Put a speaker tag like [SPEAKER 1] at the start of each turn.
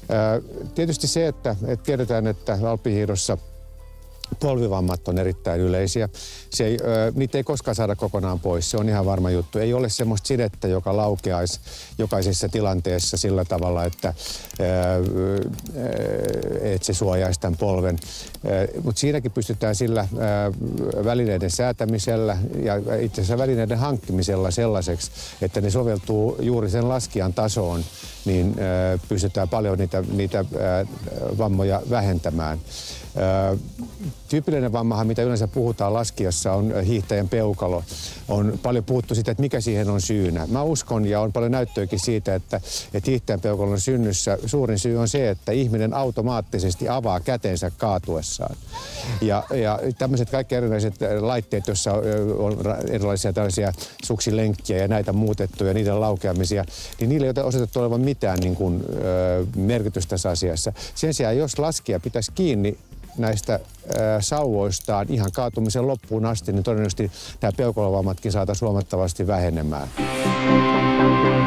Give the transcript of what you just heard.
[SPEAKER 1] Tietysti se, että tiedetään, että alppihiihdossa polvivammat on erittäin yleisiä. Niitä ei koskaan saada kokonaan pois, se on ihan varma juttu. Ei ole semmoista sidettä, joka laukeaisi jokaisessa tilanteessa sillä tavalla, että se suojaisi tämän polven. Mutta siinäkin pystytään sillä välineiden säätämisellä ja itse asiassa välineiden hankkimisella sellaiseksi, että ne soveltuu juuri sen laskijan tasoon, niin pystytään paljon niitä vammoja vähentämään. Tyypillinen vammahan, mitä yleensä puhutaan laskijassa, on hiihtäjän peukalo. On paljon puhuttu siitä, että mikä siihen on syynä. Mä uskon, ja on paljon näyttöäkin siitä, että hiihtäjän peukalon synnyssä suurin syy on se, että ihminen automaattisesti avaa kätensä kaatuessaan. Ja tämmöiset kaikki erilaiset laitteet, joissa on erilaisia tällaisia suksilenkkiä ja näitä muutettuja, niiden laukeamisia, niin niillä ei ole osoitettu olevan mitään niin kuin, merkitystä tässä asiassa. Sen sijaan, jos laskija pitäisi kiinni näistä sauvoistaan ihan kaatumisen loppuun asti, niin todennäköisesti nämä peukalovammatkin saataisiin huomattavasti vähenemään.